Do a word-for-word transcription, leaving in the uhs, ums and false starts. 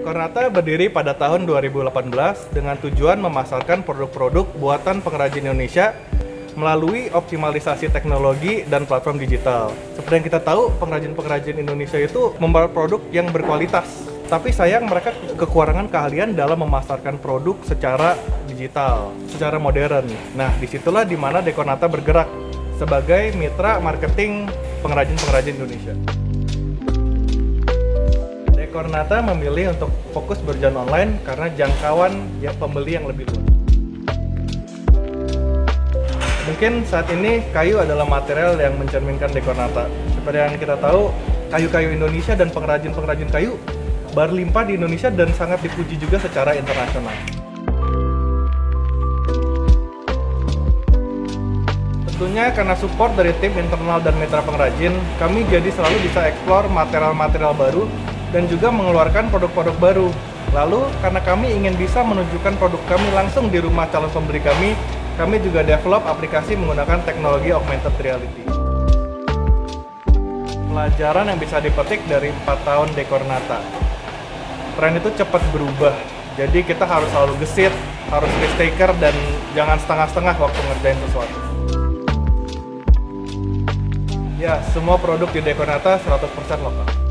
Dekornata berdiri pada tahun dua ribu delapan belas dengan tujuan memasarkan produk-produk buatan pengrajin Indonesia melalui optimalisasi teknologi dan platform digital. Seperti yang kita tahu, pengrajin-pengrajin Indonesia itu membuat produk yang berkualitas. Tapi sayang mereka kekurangan keahlian dalam memasarkan produk secara digital, secara modern. Nah, disitulah dimana Dekornata bergerak sebagai mitra marketing pengrajin-pengrajin Indonesia. Dekornata memilih untuk fokus berjualan online karena jangkauan ya pembeli yang lebih luas. Mungkin saat ini kayu adalah material yang mencerminkan Dekornata. Seperti yang kita tahu, kayu-kayu Indonesia dan pengrajin-pengrajin kayu berlimpah di Indonesia dan sangat dipuji juga secara internasional. Tentunya karena support dari tim internal dan mitra pengrajin, kami jadi selalu bisa eksplor material-material baru dan juga mengeluarkan produk-produk baru. Lalu, karena kami ingin bisa menunjukkan produk kami langsung di rumah calon pembeli kami, kami juga develop aplikasi menggunakan teknologi augmented reality. Pelajaran yang bisa dipetik dari empat tahun Dekornata. Tren itu cepat berubah, jadi kita harus selalu gesit, harus risk taker, dan jangan setengah-setengah waktu ngerjain sesuatu. Ya, semua produk di Dekornata seratus persen lokal.